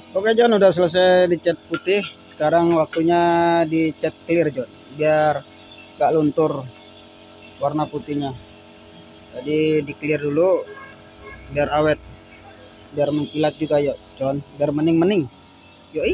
Oke John, udah selesai dicat putih. Sekarang waktunya dicat clear John, biar gak luntur warna putihnya. Jadi di clear dulu biar awet, biar mengkilat juga yuk John, biar mening-mening. Yoi.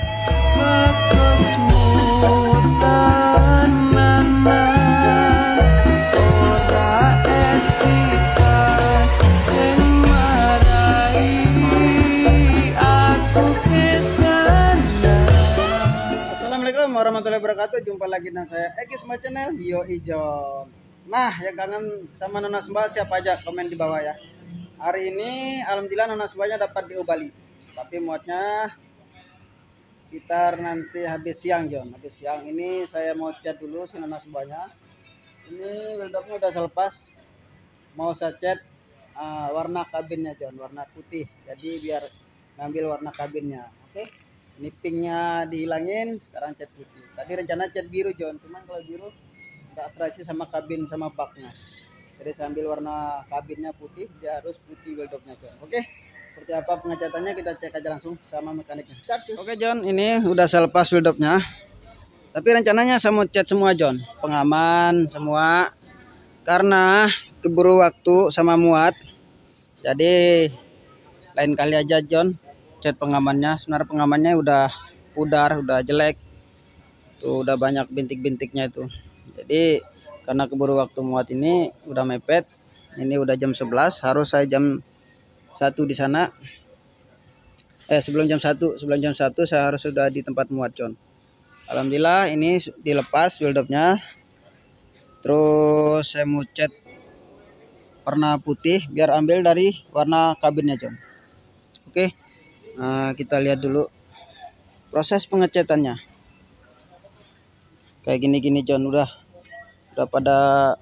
Assalamualaikum warahmatullahi wabarakatuh. Jumpa lagi dengan saya Eki Smart Channel. Yo Ijon. Nah, yang kangen sama Nona Sumba siapa aja komen di bawah ya. Hari ini alhamdulillah Nona Sumbanya dapat di Bali. Tapi muatnya sekitar nanti habis siang John. Habis siang ini saya mau cat dulu si Nona Sumbanya. Ini weldopnya udah selepas. Mau saya cat warna kabinnya John, warna putih. Jadi biar ngambil warna kabinnya. Oke. Ini pinknya dihilangin, sekarang cat putih. Tadi rencana cat biru John, cuman kalau biru nggak serasi sama kabin sama baknya. Jadi saya ambil warna kabinnya putih, dia harus putih weldopnya John. Oke, seperti apa pengecatannya kita cek aja langsung sama mekaniknya. Oke John, ini udah saya lepas weldopnya. Tapi rencananya saya mau cat semua John, pengaman semua. Karena keburu waktu sama muat, jadi lain kali aja John cat pengamannya. Sebenarnya pengamannya udah pudar, udah jelek tuh, udah banyak bintik-bintiknya itu. Jadi karena keburu waktu muat ini udah mepet, ini udah jam 11, harus saya jam 1 di sana. Sebelum jam 1 saya harus sudah di tempat muat John. Alhamdulillah ini dilepas weldopnya. Terus saya mau cat warna putih biar ambil dari warna kabinnya John. Oke. Nah, kita lihat dulu proses pengecatannya. Kayak gini-gini John, udah pada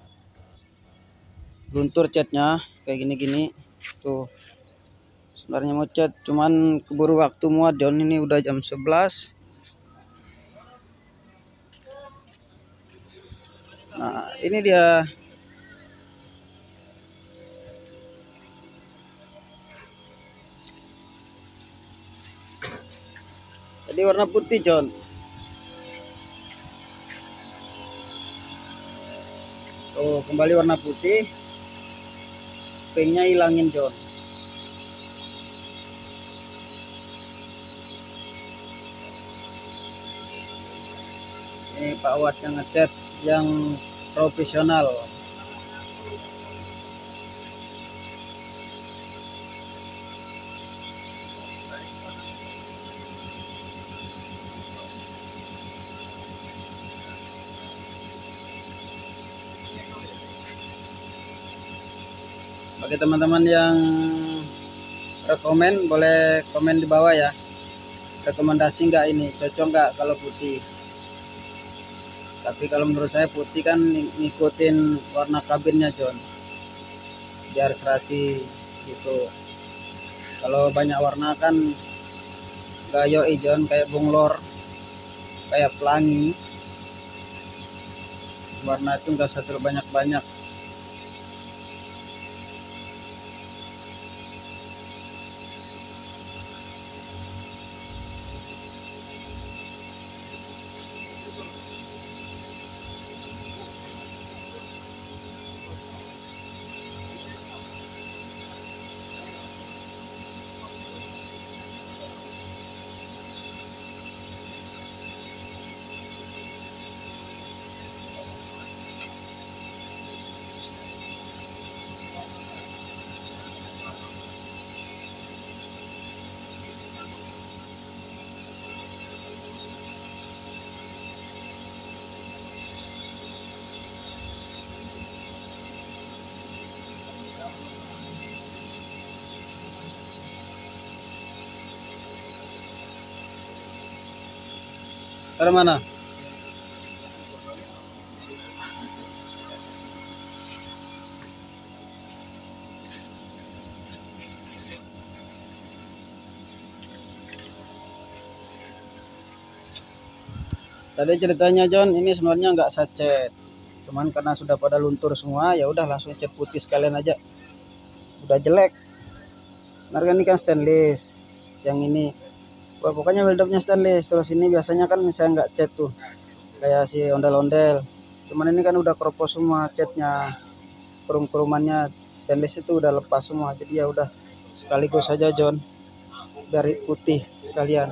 luntur catnya kayak gini-gini tuh. Sebenarnya mau cat cuman keburu waktu muat John, ini udah jam 11. Nah, ini dia. Jadi warna putih John. Tuh, kembali warna putih. Pinknya hilangin John. Ini Pak Wat yang ngecat yang profesional. Bagi teman-teman yang rekomen, boleh komen di bawah ya. Rekomendasi nggak ini, cocok nggak kalau putih? Tapi kalau menurut saya putih kan ngikutin warna kabinnya John, biar serasi gitu. Kalau banyak warna kan nggak yoi John, kayak bunglor, kayak pelangi. Warna itu nggak usah terlalu banyak-banyak. Dari mana? Tadi ceritanya John, ini sebenarnya nggak saya cat, cuman karena sudah pada luntur semua, ya udah langsung cat putih sekalian aja. Udah jelek. Nah, ini kan stainless, yang ini Wah, pokoknya weldupnya stainless. Terus ini biasanya kan saya nggak cat tuh, kayak si ondel-ondel. Cuman ini kan udah keropos semua catnya, kerumannya stainless itu udah lepas semua. Jadi ya udah sekaligus saja John, dari putih sekalian.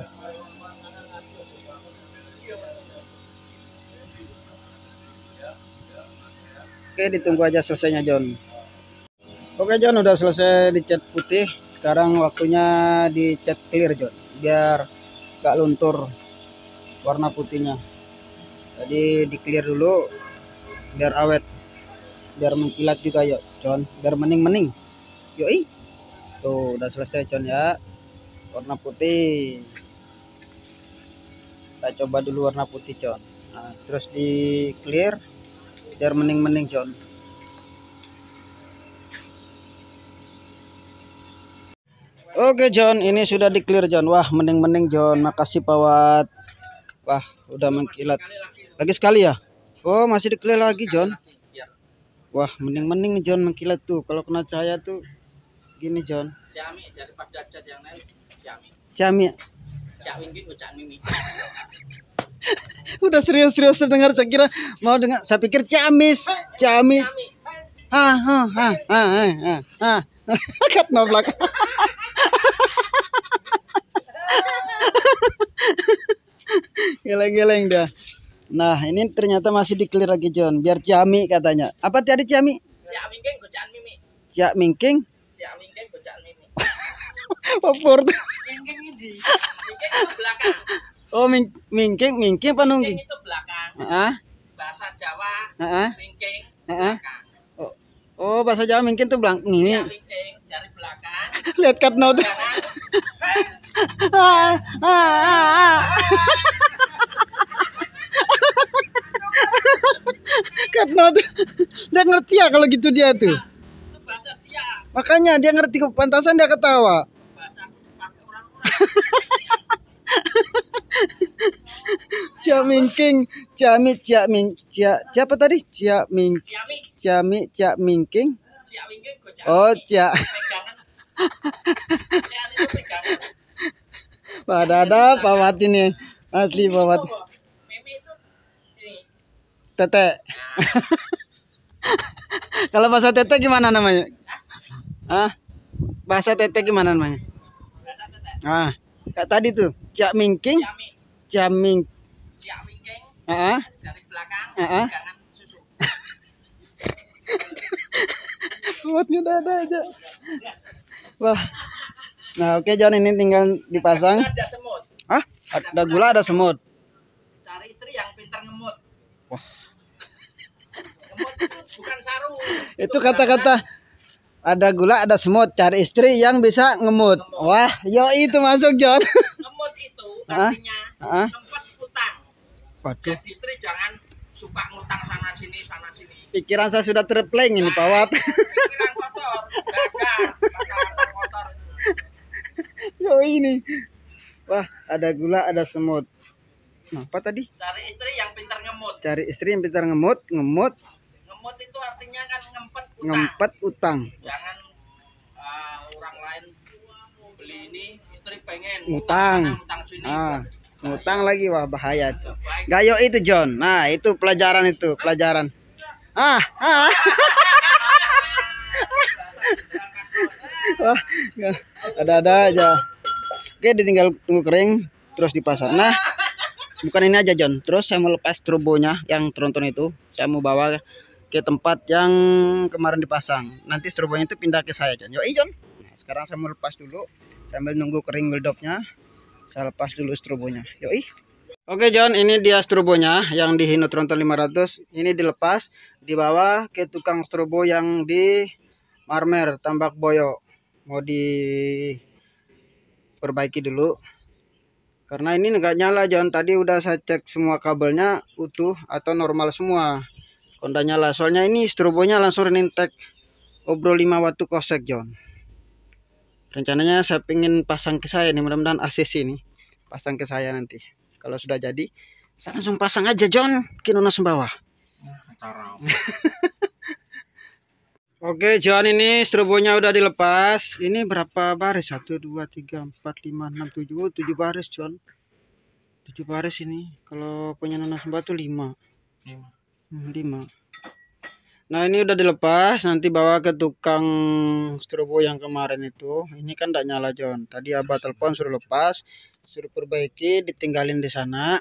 Oke, ditunggu aja selesainya John. Oke John, udah selesai dicat putih. Sekarang waktunya dicat clear John, biar gak luntur warna putihnya. Jadi di clear dulu biar awet, biar mengkilat juga yuk John, biar mening-mening. Yoi, tuh udah selesai John ya, warna putih. Saya coba dulu warna putih John. Nah, terus di clear biar mening-mening John. Oke John, ini sudah di clear John. Wah, mening-mening John. Makasih Pawat. Wah, udah mengkilat. Lagi sekali ya? Oh, masih di clear lagi John. Wah, mening-mening John, mengkilat tuh. Kalau kena cahaya tuh gini John. Ciami daripada cat yang lain. Ciami. Mimi. Udah serius-serius dengar, saya kira mau dengar. Saya pikir ciamis. Ciami. Kat noblak. Geleng-geleng dah. Nah, ini ternyata masih di clear lagi John, biar ciami katanya. Apa tadi ciami? Ciak mingking gocaan Mimi. Ciak mingking? Ciak mingking gocaan Mimi. Papur. Mingking ini. Mingking itu belakang. Oh, mingking apa nungging? Mingking itu belakang. Heeh. Bahasa Jawa. Heeh. Mingking. Heeh. Belakang. Oh, bahasa Jawa mingking tuh belakang. Ciak mingking dari belakang. Lihat cut note. Cut note. Dia ngerti ya kalau gitu dia tuh. Itu bahasa dia. Makanya dia ngerti, kepantasan dia ketawa. Bahasa pakai orang-orang. Cia mingking, siapa tadi? Cia mingking. Ciak mingking gocaan. Oh, Mimi. cia. Pegangan. Ciak itu pegangan. Wah, ada Pawat ini. Asli Pawat. Mimi itu ini. Tete. Kalau bahasa Tete gimana namanya? Hah? Bahasa Tete gimana namanya? Bahasa Tete. Ah, kayak tadi tuh, Cia mingking, Ciami. Cia ming. Ciak mingking Heeh. dari belakang. Heeh. Pegangan susu. Pawatnya ada aja. Wah. Nah, oke John, ini tinggal dipasang. Ada semut. Hah? Ada gula, ada semut. Cari istri yang pintar ngemut. Wah. Ngemut itu bukan sarung. Itu kata-kata ada gula, ada semut. Cari istri yang bisa ngemut. Wah, yo itu masuk John. Ngemut itu artinya Hah? ngempet utang. Waduh, Jadi istri jangan suka ngutang sana sini. pikiran saya sudah terplank ini Pawat. Pikiran kotor, gagal, kotor. Yo ini. Wah, ada gula, ada semut. Nah, apa tadi? Cari istri yang pintar ngemut. Cari istri yang pintar ngemut. Ngemut itu artinya kan ngempet utang. Jangan orang lain beli ini, istri pengen Ngutang. utang sini. Ngutang lagi, wah bahaya tuh. Baik. Gayo itu John. Nah, itu pelajaran itu, pelajaran. Wah, ada-ada aja. Oke, ditinggal tunggu kering terus dipasang. Nah, bukan ini aja John. Terus saya mau lepas strobonya yang tronton itu. Saya mau bawa ke tempat yang kemarin dipasang. Nanti strobonya itu pindah ke saya John. Yoi John. Nah, sekarang saya mau lepas dulu sambil nunggu kering weldupnya. Saya lepas dulu strobonya. Yoi. Oke John, ini dia strobonya yang di Hino Tronton 500. Ini dilepas, dibawa ke tukang strobo yang di Marmer, Tambak Boyo. Mau diperbaiki dulu. Karena ini nggak nyala John. Tadi udah saya cek semua kabelnya utuh atau normal semua. Konda nyala. Soalnya ini strobonya langsung nintek Obro 5 watt kosek John. Rencananya saya pengen pasang ke saya nih, mudah-mudahan ACC ini pasang ke saya nanti. Kalau sudah jadi, saya langsung pasang aja John, Kinono Sembawah. Oke, John, ini strobonya udah dilepas. Ini berapa baris? 1, 2, 3, 4, 5, 6, 7. 7 baris, John. 7 baris ini. Kalau punya Nanas Mbak tuh 5. 5. Nah, ini udah dilepas. Nanti bawa ke tukang strobo yang kemarin itu. Ini kan tidak nyala, John. Tadi Abah telepon suruh lepas, suruh perbaiki, ditinggalin di sana.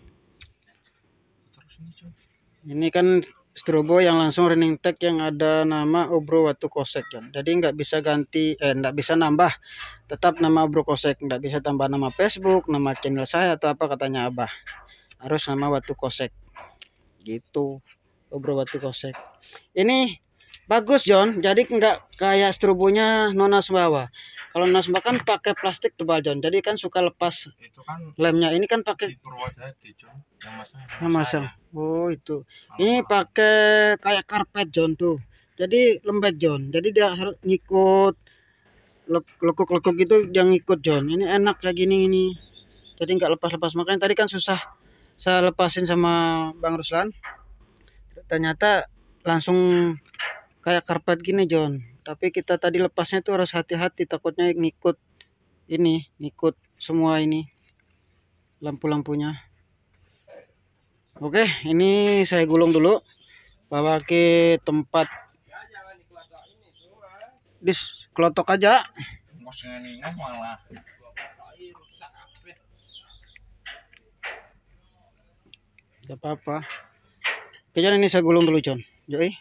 Ini kan strobo yang langsung running tag yang ada nama Obro Watu Kosek, John. Jadi nggak bisa ganti, nggak bisa nambah, tetap nama Obro Kosek, nggak bisa tambah nama Facebook, nama channel saya atau apa katanya Abah. Harus nama Watu Kosek, gitu. Obro Watu Kosek. Ini bagus, John. Jadi nggak kayak strobonya Nanas Mbak. Kalau Nanas Mbak kan pakai plastik tebal, John. Jadi kan suka lepas Itu kan lemnya. Ini kan pakai yang masang. Oh, itu. Ini pakai kayak karpet, John, tuh. Jadi lembek, John. Jadi dia harus ngikut lekuk-lekuk gitu, dia ngikut, John. Ini enak kayak gini ini. Jadi nggak lepas-lepas. Makanya tadi kan susah saya lepasin sama Bang Ruslan. Ternyata langsung kayak karpet gini, John. Tapi kita tadi lepasnya tuh harus hati-hati, takutnya ngikut ini, ngikut semua ini lampu-lampunya. Oke, ini saya gulung dulu, bawa ke tempat kelotok aja. Malah. Gak apa-apa. Oke, John, ini saya gulung dulu, John. Yoi.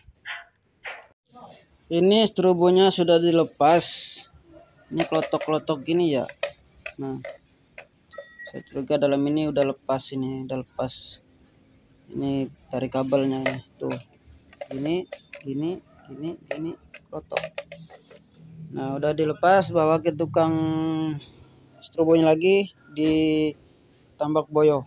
Ini strobonya sudah dilepas. Ini klotok-klotok gini ya. Nah, saya juga dalam ini udah lepas, ini udah lepas. Ini dari kabelnya ini. Tuh. Gini klotok. Nah, udah dilepas, bawa ke tukang strobonya lagi di Tambak Boyo.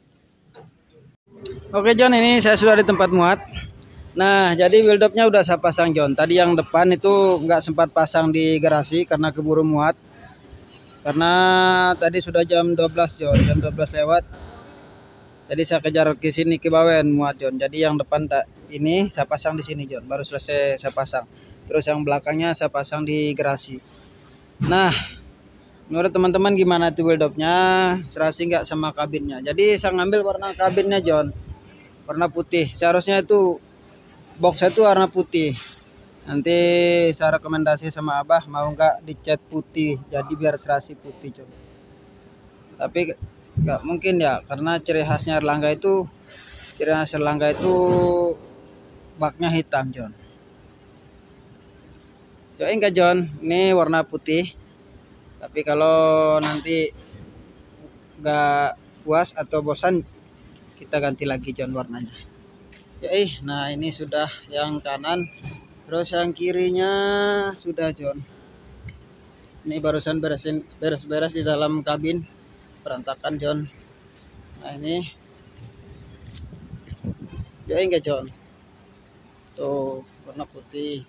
Oke, John, ini saya sudah di tempat muat. Nah, jadi build up-nya udah saya pasang, John. Tadi yang depan itu nggak sempat pasang di garasi karena keburu muat. Karena tadi sudah jam 12, John. Jam 12 lewat. Jadi saya kejar ke sini ke Bawen muat, John. Jadi yang depan ini saya pasang di sini, John. Baru selesai saya pasang. Terus yang belakangnya saya pasang di garasi. Nah, menurut teman-teman gimana tuh build up-nya? Serasi nggak sama kabinnya? Jadi saya ngambil warna kabinnya, John. Warna putih. Seharusnya itu boxnya itu warna putih. Nanti saya rekomendasi sama Abah mau nggak dicat putih. Jadi biar serasi putih, John. Tapi nggak mungkin ya, karena ciri khasnya Erlangga itu baknya hitam, John. Ya enggak, John, ini warna putih. Tapi kalau nanti nggak puas atau bosan, kita ganti lagi, John, warnanya. Ya, nah ini sudah yang kanan, terus yang kirinya sudah, John. Ini barusan beres-beres di dalam kabin, berantakan, John. Nah ini ya enggak, John, tuh warna putih.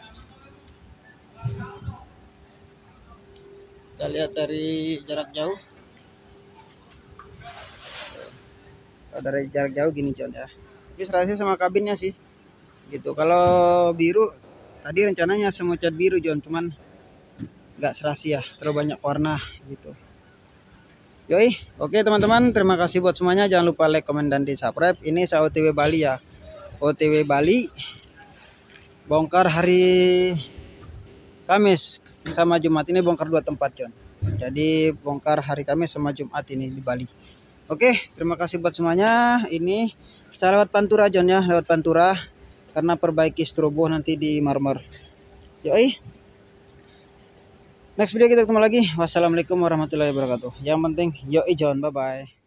Kita lihat dari jarak jauh. Dari jarak jauh gini, John, ya. Tapi serasi sama kabinnya sih gitu. Kalau biru tadi rencananya semua cat biru, John, cuman nggak serasi ya, terlalu banyak warna gitu. Yoi, oke teman-teman, terima kasih buat semuanya. Jangan lupa like, komen, dan di subscribe. Ini saya OTW Bali ya, OTW Bali, bongkar hari Kamis sama Jumat. Ini bongkar 2 tempat, John. Jadi bongkar hari Kamis sama Jumat ini di Bali. Oke, terima kasih buat semuanya. Ini saya lewat Pantura, John, ya, lewat Pantura karena perbaiki strobo nanti di Marmer. Yoi, next video kita ketemu lagi. Wassalamualaikum warahmatullahi wabarakatuh. Yang penting yoi, John, bye bye.